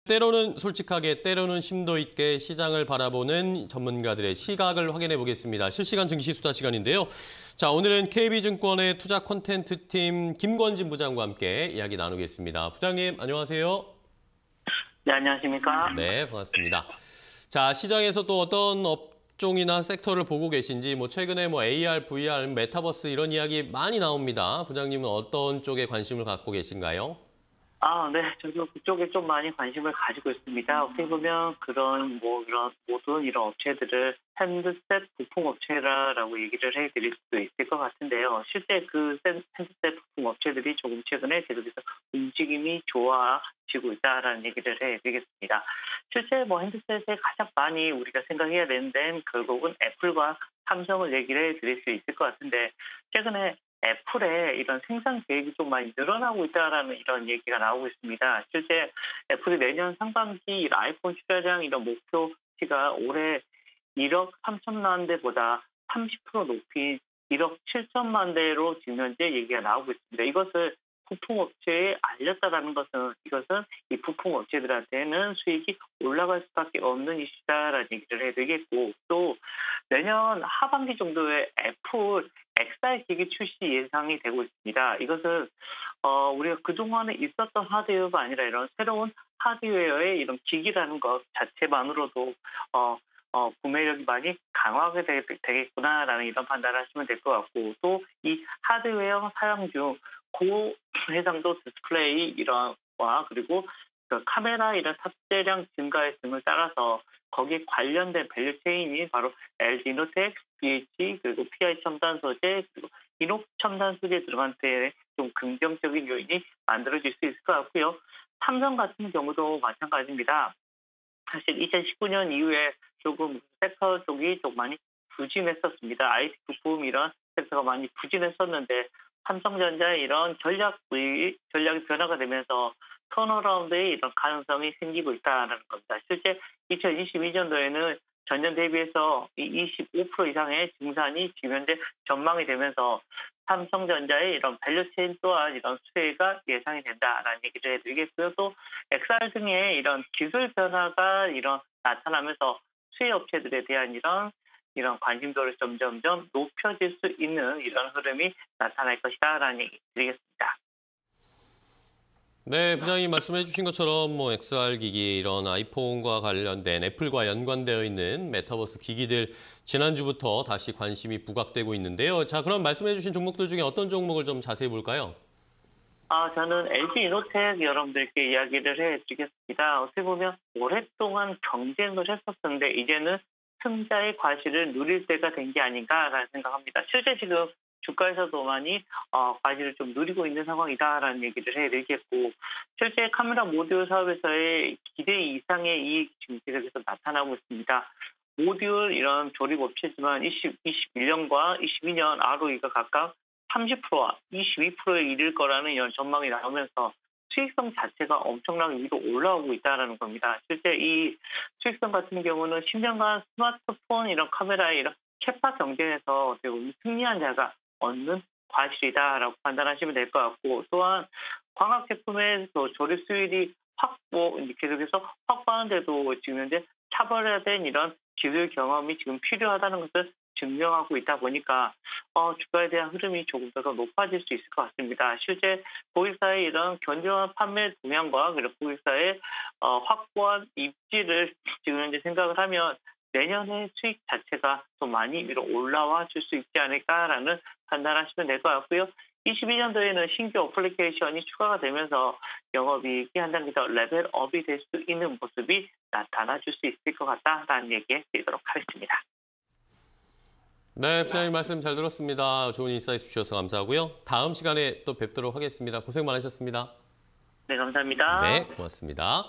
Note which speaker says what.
Speaker 1: 때로는 솔직하게, 때로는 심도 있게 시장을 바라보는 전문가들의 시각을 확인해 보겠습니다. 실시간 증시 수다 시간인데요. 자, 오늘은 KB증권의 투자 콘텐츠팀 김권진 부장과 함께 이야기 나누겠습니다. 부장님, 안녕하세요.
Speaker 2: 네, 안녕하십니까?
Speaker 1: 네, 반갑습니다. 자, 시장에서 또 어떤 업종이나 섹터를 보고 계신지, 최근에 AR, VR, 메타버스 이런 이야기 많이 나옵니다. 부장님은 어떤 쪽에 관심을 갖고 계신가요?
Speaker 2: 네, 저도 그쪽에 좀 많이 관심을 가지고 있습니다. 어떻게 보면 이런 모든 이런 업체들을 핸드셋 부품 업체라고 얘기를 해드릴 수도 있을 것 같은데요. 실제 그 핸드셋 부품 업체들이 조금 최근에 계속해서 움직임이 좋아지고 있다라는 얘기를 해드리겠습니다. 실제 핸드셋에 가장 많이 우리가 생각해야 되는 데는 결국은 애플과 삼성을 얘기를 해드릴 수 있을 것 같은데, 최근에 애플의 이런 생산 계획이 좀 많이 늘어나고 있다라는 이런 얘기가 나오고 있습니다. 실제 애플이 내년 상반기 아이폰 출하량 이런 목표치가 올해 1억 3천만 대보다 30% 높인 1억 7천만 대로 지금 현재 얘기가 나오고 있습니다. 이것을 부품업체에 알렸다라는 것은, 이것은 이 부품업체들한테는 수익이 올라갈 수밖에 없는 이슈다라는 얘기를 해드리겠고, 또 내년 하반기 정도에 애플 XR 기기 출시 예상이 되고 있습니다. 이것은 우리가 그동안에 있었던 하드웨어가 아니라 이런 새로운 하드웨어의 이런 기기라는 것 자체만으로도 구매력이 많이 강화하게 되겠구나라는 이런 판단을 하시면 될 것 같고, 또 이 하드웨어 사용 중 고해상도 디스플레이 그리고 그 카메라 이런 탑재량 증가의 등을 따라서 거기에 관련된 밸류 체인이 바로 LG 이노텍, BH, 그리고 PI 첨단 소재, 그리고 이녹 첨단 소재 들어간 데 좀 긍정적인 요인이 만들어질 수 있을 것 같고요. 삼성 같은 경우도 마찬가지입니다. 사실 2019년 이후에 조금 섹터 쪽이 좀 많이 부진했었습니다. IT 부품 이런 섹터가 많이 부진했었는데, 삼성전자의 이런 전략이 변화가 되면서 턴어라운드의 이런 가능성이 생기고 있다는 겁니다. 실제 2022년도에는 전년 대비해서 25% 이상의 증산이 지금 현재 전망이 되면서 삼성전자의 이런 밸류체인 또한 이런 수혜가 예상이 된다라는 얘기를 해드리겠고요. 또 XR 등의 이런 기술 변화가 나타나면서 수혜 업체들에 대한 이런 관심도를 점점점 높여질 수 있는 이런 흐름이 나타날 것이다라는 얘기 드리겠습니다.
Speaker 1: 네, 부장님 말씀해 주신 것처럼 XR 기기, 이런 아이폰과 관련된 애플과 연관되어 있는 메타버스 기기들 지난주부터 다시 관심이 부각되고 있는데요. 자, 그럼 말씀해 주신 종목들 중에 어떤 종목을 좀 자세히 볼까요?
Speaker 2: 저는 LG 이노텍 여러분들께 이야기를 해드리겠습니다. 어떻게 보면 오랫동안 경쟁을 했었는데 이제는 승자의 과실을 누릴 때가 된 게 아닌가라는 생각합니다. 실제 지금 주가에서도 많이 과실을 좀 누리고 있는 상황이다라는 얘기를 해드리겠고, 실제 카메라 모듈 사업에서의 기대 이상의 이익이 지금 계속해서 나타나고 있습니다. 모듈 이런 조립 업체지만 21년과 22년 ROE가 각각 30%와 22%에 이를 거라는 이런 전망이 나오면서 수익성 자체가 엄청나게 위로 올라오고 있다는 겁니다. 실제 이 수익성 같은 경우는 10년간 스마트폰 이런 카메라의 이런 캐파 경쟁에서 승리한 자가 얻는 과실이다라고 판단하시면 될 것 같고, 또한 광학 제품의 조립 수율이 계속해서 확보하는데도 지금 현재 차별화된 이런 기술 경험이 지금 필요하다는 것을 증명하고 있다 보니까 주가에 대한 흐름이 조금 더 높아질 수 있을 것 같습니다. 실제 고객사의 이런 견조한 판매 동향과 그리고 고객사의 확고한 입지를 지금 현재 생각을 하면 내년의 수익 자체가 좀 많이 위로 올라와 줄 수 있지 않을까라는 판단하시면 될 것 같고요. 22년도에는 신규 어플리케이션이 추가가 되면서 영업이익이 한 단계 더 레벨업이 될 수 있는 모습이 나타나 줄 수 있을 것 같다라는 얘기 드리도록 하겠습니다.
Speaker 1: 네, 부장님 말씀 잘 들었습니다. 좋은 인사이트 주셔서 감사하고요. 다음 시간에 또 뵙도록 하겠습니다. 고생 많으셨습니다.
Speaker 2: 네, 감사합니다.
Speaker 1: 네, 고맙습니다.